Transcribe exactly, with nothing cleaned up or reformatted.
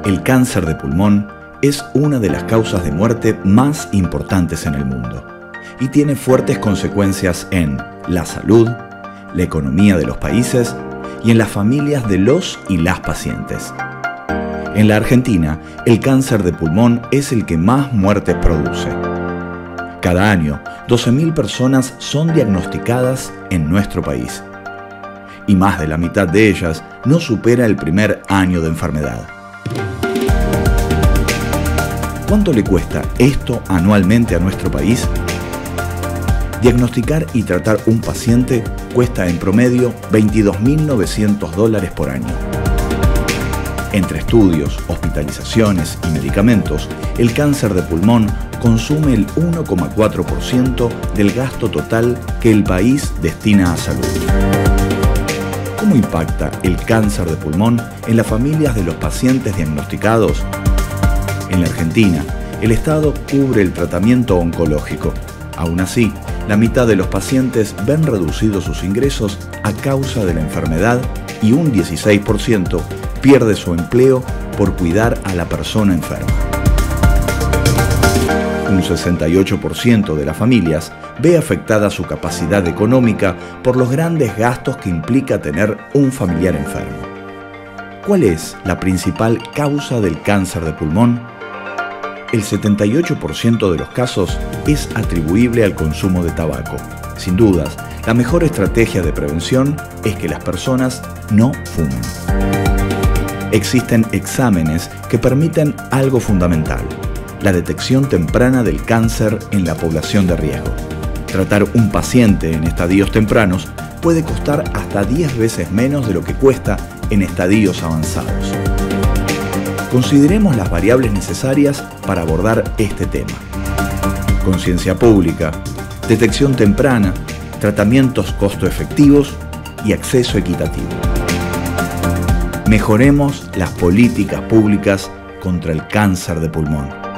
El cáncer de pulmón es una de las causas de muerte más importantes en el mundo y tiene fuertes consecuencias en la salud, la economía de los países y en las familias de los y las pacientes. En la Argentina, el cáncer de pulmón es el que más muertes produce. Cada año, doce mil personas son diagnosticadas en nuestro país y más de la mitad de ellas no supera el primer año de enfermedad. ¿Cuánto le cuesta esto anualmente a nuestro país? Diagnosticar y tratar un paciente cuesta en promedio veintidós mil novecientos dólares por año. Entre estudios, hospitalizaciones y medicamentos, el cáncer de pulmón consume el uno coma cuatro por ciento del gasto total que el país destina a salud. ¿Cómo impacta el cáncer de pulmón en las familias de los pacientes diagnosticados? En la Argentina, el Estado cubre el tratamiento oncológico. Aún así, la mitad de los pacientes ven reducidos sus ingresos a causa de la enfermedad y un dieciséis por ciento pierde su empleo por cuidar a la persona enferma. Un sesenta y ocho por ciento de las familias ve afectada su capacidad económica por los grandes gastos que implica tener un familiar enfermo. ¿Cuál es la principal causa del cáncer de pulmón? El setenta y ocho por ciento de los casos es atribuible al consumo de tabaco. Sin dudas, la mejor estrategia de prevención es que las personas no fumen. Existen exámenes que permiten algo fundamental: la detección temprana del cáncer en la población de riesgo. Tratar un paciente en estadios tempranos puede costar hasta diez veces menos de lo que cuesta en estadios avanzados. Consideremos las variables necesarias para abordar este tema: conciencia pública, detección temprana, tratamientos costo efectivos y acceso equitativo. Mejoremos las políticas públicas contra el cáncer de pulmón.